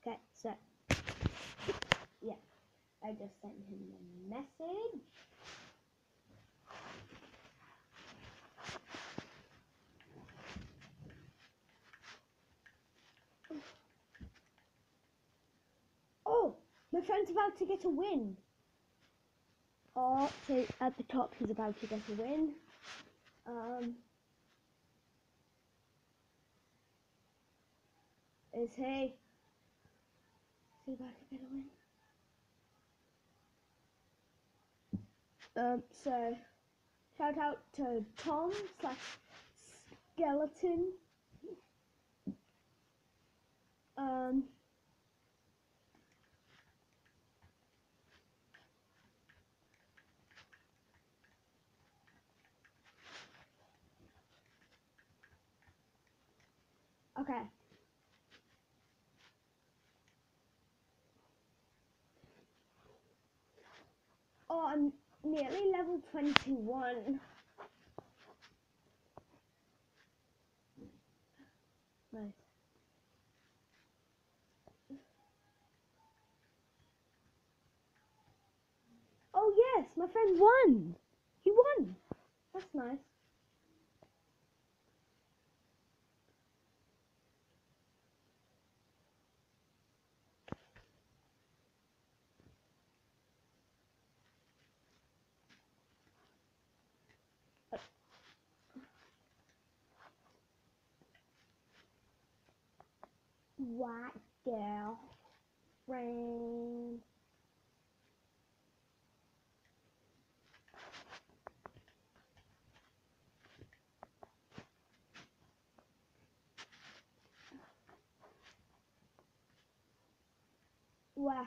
Okay, so yeah, I just sent him a message. Oh, my friend's about to get a win. Oh, so at the top he's about to get a win. Is he about to get a win? So shout out to Tom/Skeleton. Okay. Oh, I'm nearly level 21. Nice. Oh yes, my friend won. He won. That's nice. White girl friend. Wow.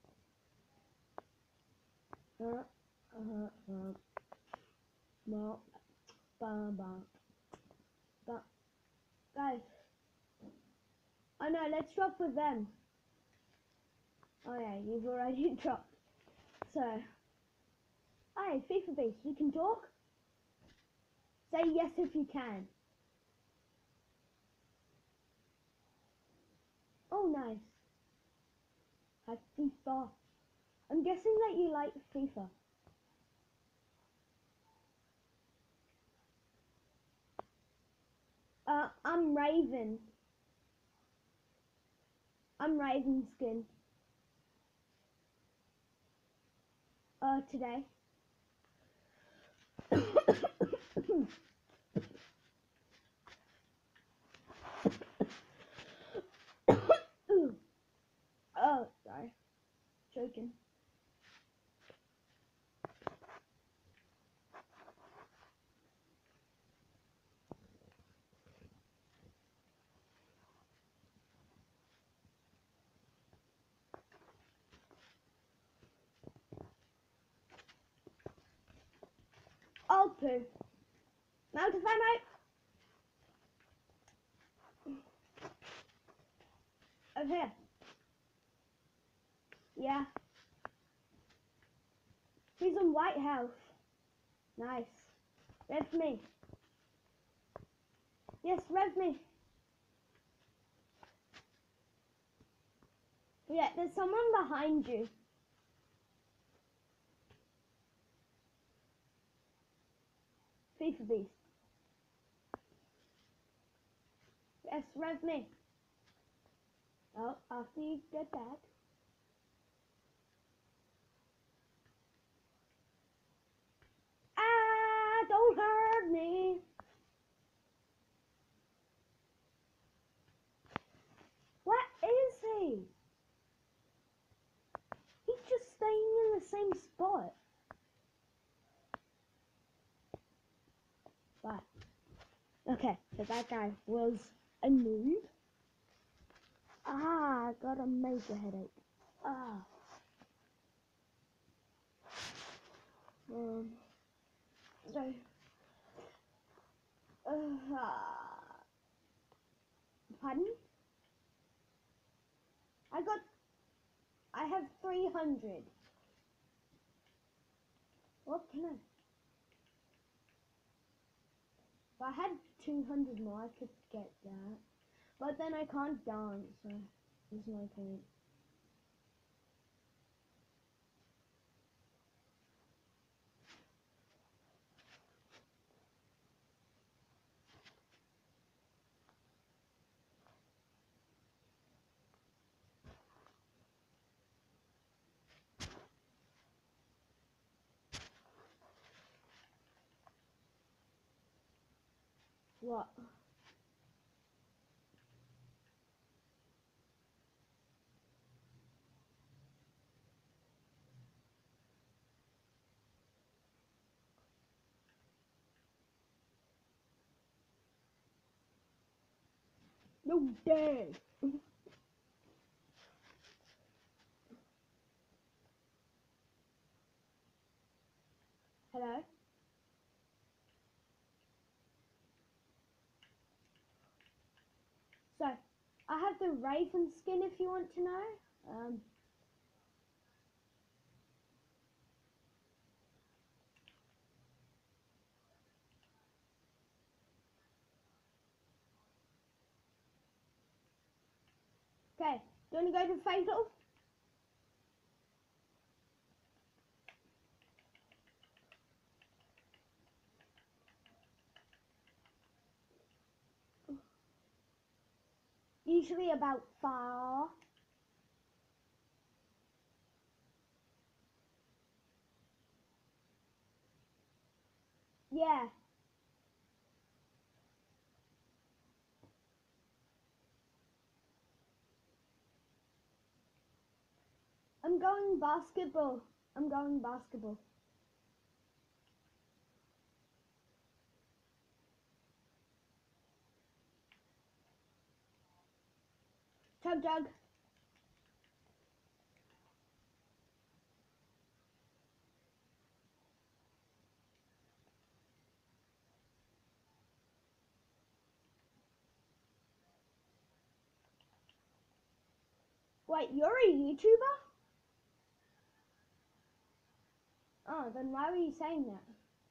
No. Guys. Oh no, let's drop with them. Oh yeah, you've already dropped. So. Hi, FIFA Beast, you can talk? Say yes if you can. Oh nice. Hi, FIFA. I'm guessing that you like FIFA. I'm Raven. I'm Raven skin. Today. Oh, sorry. Joking. Oh, poo. Now to find out. Over here. Yeah. He's on White House. Nice. Rev me. Yes, rev me. Yeah, there's someone behind you. FIFA Beast. Yes, rev me. Oh, after you get back. Ah, don't hurt me. What is he? He's just staying in the same spot. But okay, so that guy was a noob. Ah, I got a major headache. Ah. So. Pardon? I have 300. What can I? If I had 200 more, I could get that. But then I can't dance, so. There's no point. What? No dare! Hello? So, I have the Raven skin if you want to know. Okay, do you want to go to Fatal? Usually about 4. Yeah. I'm going basketball. I'm going basketball. Chug jug. Wait, you're a YouTuber? Oh, then why were you saying that?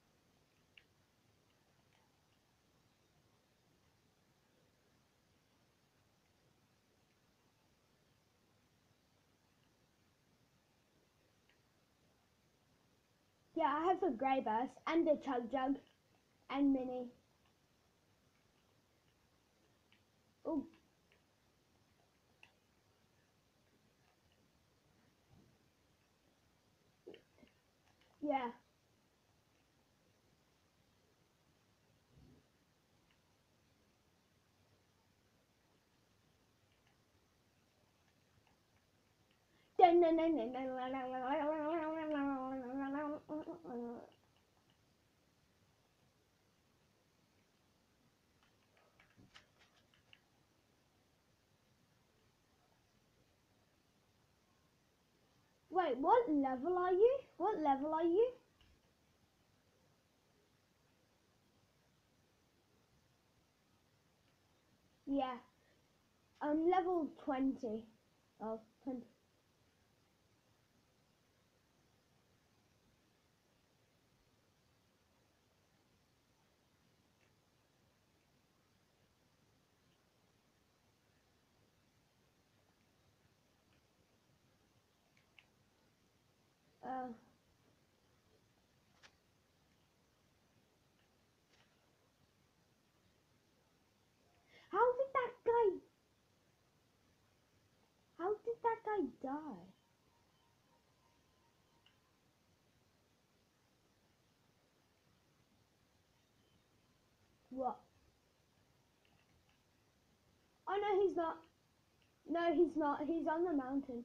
Yeah, I have a grey burst and a chug jug and mini. Oh. Yeah. Wait, what level are you? What level are you? Yeah. I'm level 20. Oh, 20. Uh, how did that guy? How did that guy die? What? Oh no, he's not. No, he's not. He's on the mountain.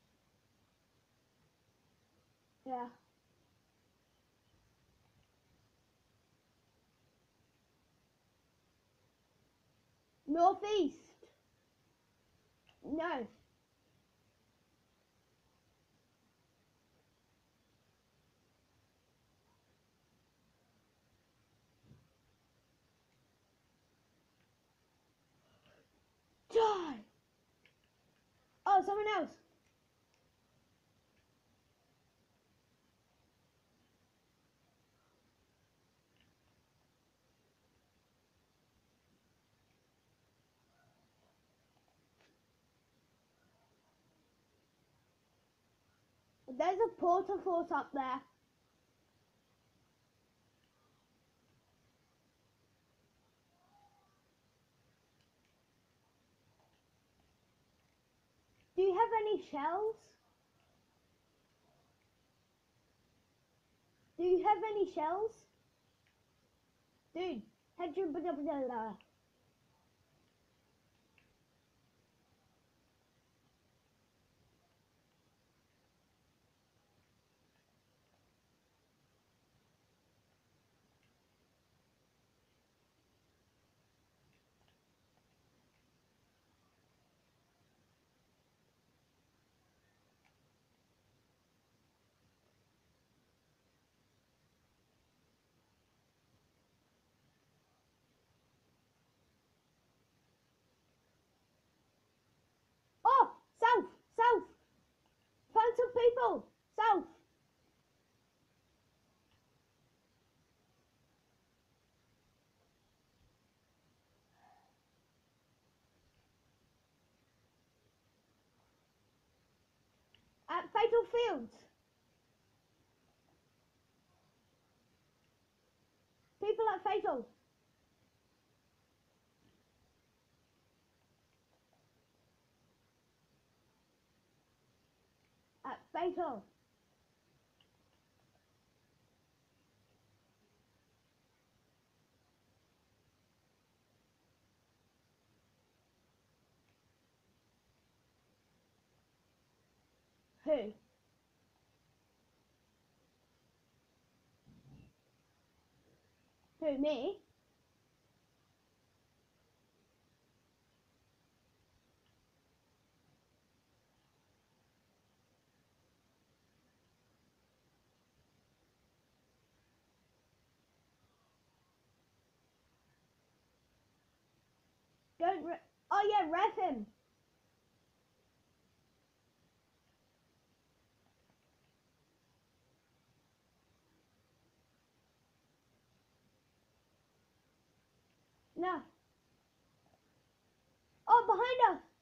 Yeah. Northeast. No. Die. Oh, someone else. There's a porter force up there. Do you have any shells? Do you have any shells? Dude, head your blah. Oh, south, south. Found some people, south. At Fatal Fields. People at Fatal. At Fatal. Who? Who, me? Don't oh yeah, ref him. No. Oh, behind us.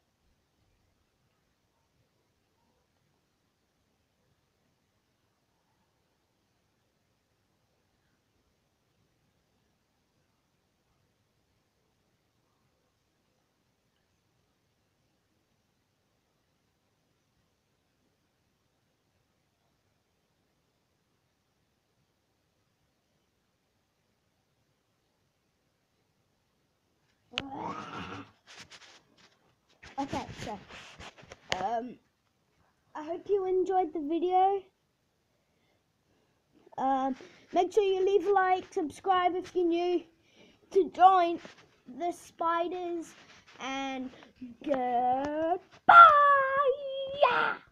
Okay, so I hope you enjoyed the video. Make sure you leave a like, subscribe if you're new, to join the spiders, and goodbye.